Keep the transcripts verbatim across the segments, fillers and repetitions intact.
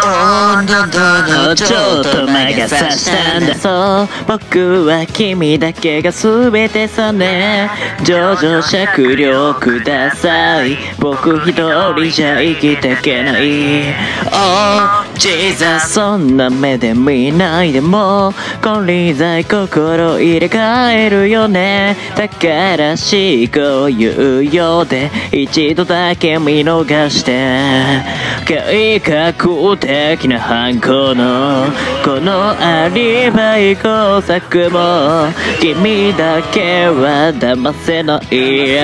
ちょっと魔が差したんだ。そう僕は君だけが全てさね。情状酌量ください。僕一人じゃ生きていけない。 Oh Jesus そんな目で見ないでも金輪際心入れ替えるよね。だから思考猶予で一度だけ見逃して計画的な犯行のこのアリバイ工作も君だけは騙せない。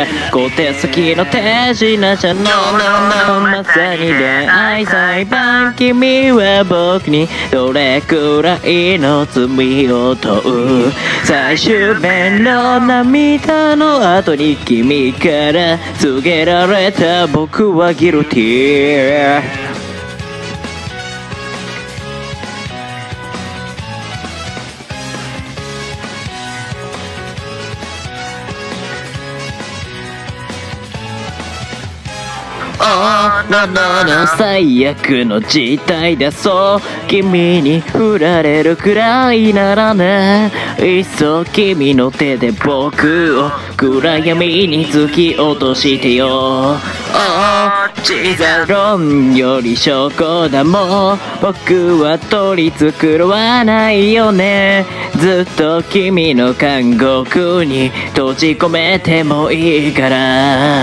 小手先の手品じゃのまさに恋愛裁判。君は僕にどれくらいの罪を問う。最終弁の涙の後に君から告げられた僕はギルティー。Oh, no, no, no. 最悪の事態だそう君に振られるくらいならね。いっそ君の手で僕を暗闇に突き落としてよ。Oh, Jesus 論より証拠だもん。僕は取り繕わないよね。ずっと君の監獄に閉じ込めてもいいから。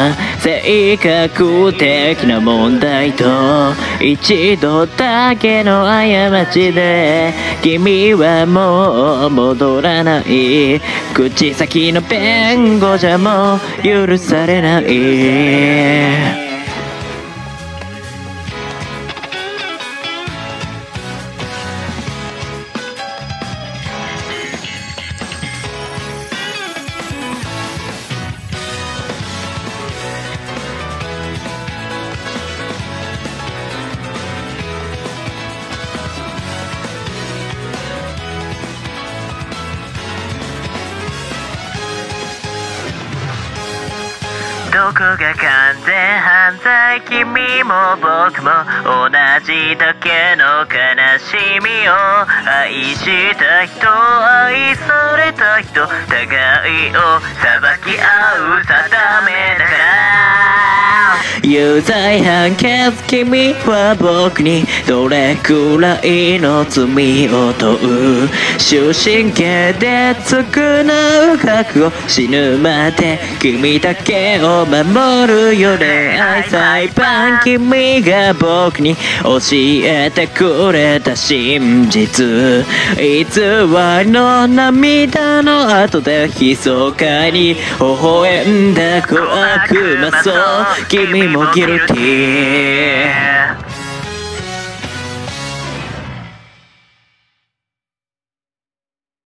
性格的な問題と一度だけの過ちで君はもう戻らない。口先の弁護じゃもう許されない。どこが完全犯罪。君も僕も同じだけの悲しみを愛した人愛された人互いを裁き合う定めだから。有罪判決君は僕にどれくらいの罪を問う。終身刑で償う覚悟死ぬまで君だけを守るよ。恋愛裁判君が僕に教えてくれた真実。偽りの涙の後で密かに微笑んだ小悪魔。そう君もギルティー。